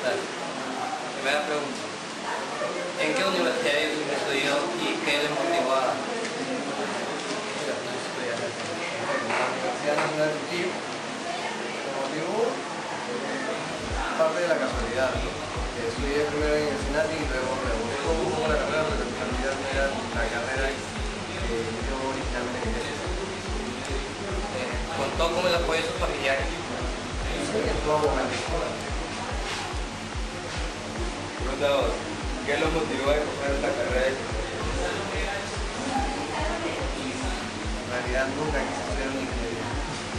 Dale. Primera pregunta. ¿En qué universidad estudió y qué le motivó a estudiar? En la Universidad Nacional de Trujillo me motivó parte de la casualidad, ¿no? Estudié primero en el SENATI y luego me gustó un poco la carrera, pero en realidad no era la carrera que yo originalmente quería hacer. ¿Contó con el apoyo de sus familiares? Sí, en todo momento. Pregunta 2. ¿Qué lo motivó a escoger esta carrera? En realidad nunca quise estudiar una ingeniería.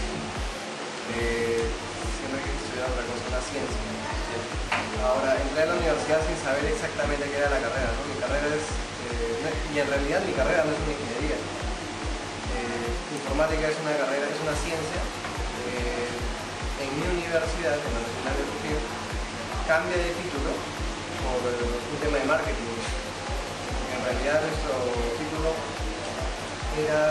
Siempre quise estudiar otra cosa, una ciencia. Ahora, entré a la universidad sin saber exactamente qué era la carrera, ¿no? Mi carrera es, y en realidad mi carrera no es una ingeniería. Informática es una carrera, es una ciencia. En mi universidad, en la Nacional de Trujillo, cambia de título por un tema de marketing. En realidad nuestro título era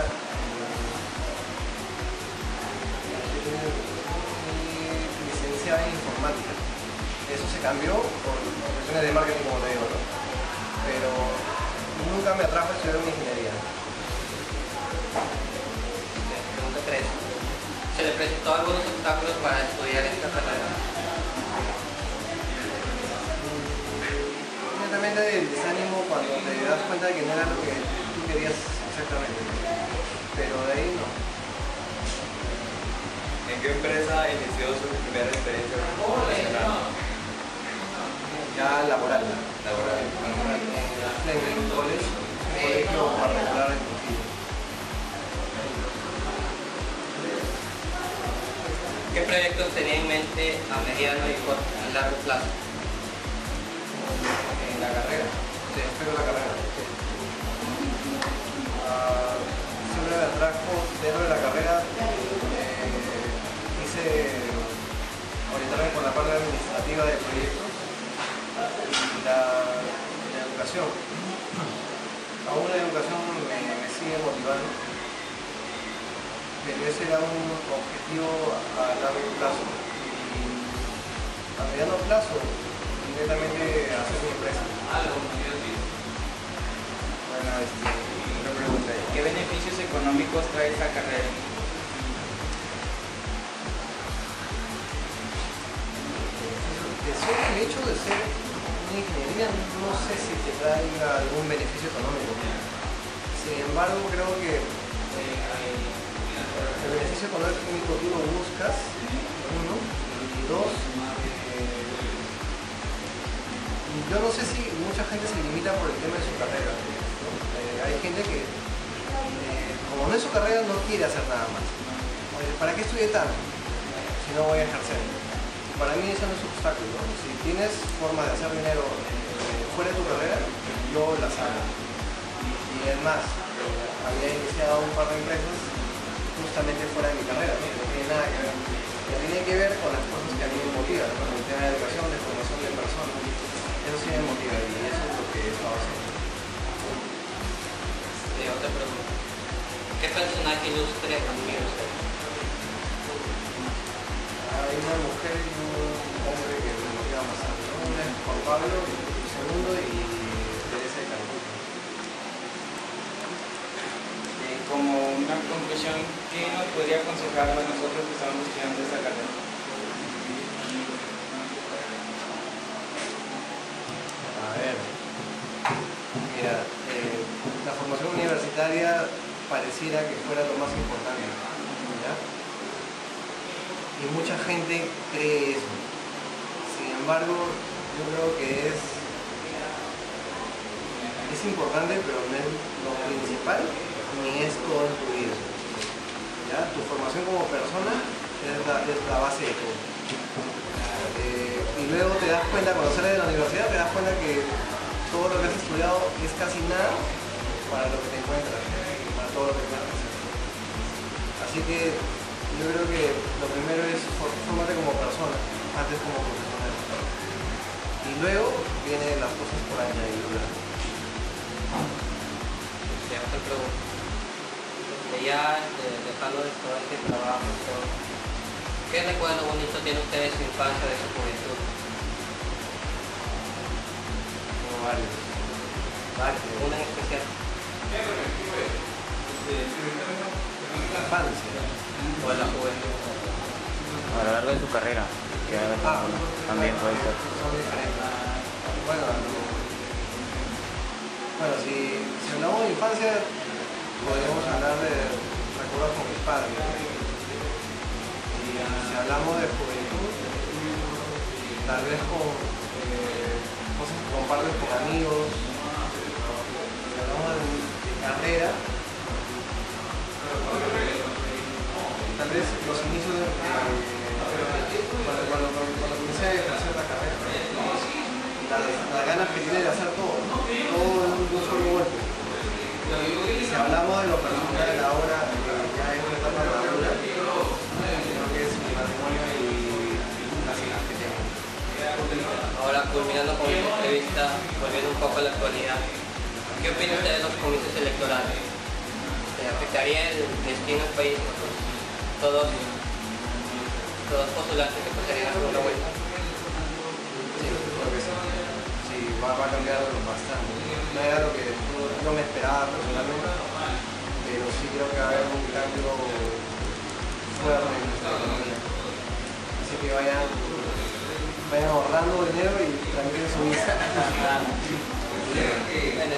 licenciada en informática. Eso se cambió por cuestiones de marketing, como te digo, ¿no? Pero nunca me atrajo a estudiar una ingeniería. Pregunta 3. ¿Se le presentó algunos obstáculos para estudiar esta carrera? Inmediatamente el desánimo cuando te das cuenta de que no era lo que tú querías exactamente. Pero de ahí no. ¿En qué empresa inició su primera experiencia profesional? Ya laboral. Laboral. En la Fleming College, un colegio particular en Trujillo. ¿Qué proyectos tenía en mente a mediano y largo plazo? En la carrera. Sí, espero la carrera. Sí. Siempre me atrajo dentro de la carrera. Quise orientarme por la parte administrativa de proyectos y la educación. Aún la educación me sigue motivando, pero ese era un objetivo a largo plazo. Y a mediano plazo, directamente hacer mi empresa. Bueno, otra pregunta. ¿Qué beneficios económicos trae esta carrera? Solo el hecho de ser una ingeniería no sé si te traiga algún beneficio económico. Sin embargo, creo que el beneficio económico tú lo buscas, uno, y dos, yo no sé si mucha gente se limita por el tema de su carrera, ¿no? Hay gente que, como no es su carrera, no quiere hacer nada más. Oye, ¿para qué estudié tanto si no voy a ejercer? Para mí eso no es un obstáculo, ¿no? Si tienes forma de hacer dinero fuera de tu carrera, yo las hago. Y además, había iniciado un par de empresas justamente fuera de mi carrera, ¿no? Que no tiene nada que ver. Que tiene que ver con las cosas que a mí me motivan, ¿no? El tema de educación, de formación de personas. Eso sí me motiva y eso es lo que he estado haciendo. Otra pregunta. ¿Qué personaje ilustre admira usted? Hay una mujer y un hombre que me motivan bastante, ¿no? Uno es Juan Pablo, el segundo, y Teresa de Calcuta. Como una conclusión, ¿qué nos podría aconsejar a nosotros que estamos estudiando esta carrera? A ver, mira, la formación universitaria pareciera que fuera lo más importante, ¿ya? Y mucha gente cree eso. Sin embargo, yo creo que es importante, pero no es lo principal, ni es todo en tu vida. ¿Ya? Tu formación como persona es la base de todo. Y luego te das cuenta, cuando sales de la universidad, te das cuenta que todo lo que has estudiado es casi nada para lo que te encuentras, para todo lo que tienes que hacer. Así que yo creo que lo primero es formarte como persona, antes como profesional. Y luego vienen las cosas por añadidura. Otra pregunta. Ya dejando de todo este trabajo, todo, ¿qué recuerdo bonito tiene usted de su infancia, de su juventud? varios. Una en especial. La infancia. O la juventud. A lo largo de su carrera, que también puede ser. Son diferentes. Bueno, si hablamos de infancia, podríamos hablar de recuerdos con mis padres. Y si hablamos de juventud, tal vez con cosas que compartes con amigos. Si hablamos de carrera, tal vez los inicios de cuando comencé a ejercer la carrera, las ganas que tiene de hacer todo en un solo golpe. Si hablamos de lo personal ahora, ya es una etapa madura, creo que es mi matrimonio y las hijas que tengo. Ahora, culminando con mi entrevista, volviendo un poco a la actualidad, ¿qué opina usted de los comicios electorales? ¿Afectaría el destino del país? Todos postulantes que pasarían a la segunda vuelta. Sí, creo que sí. Sí, va a cambiar bastante. No era lo que yo me esperaba personalmente, pero sí creo que va a haber un cambio fuerte en nuestra economía. Así que vayan ahorrando dinero y tranquilos su vida. Bueno,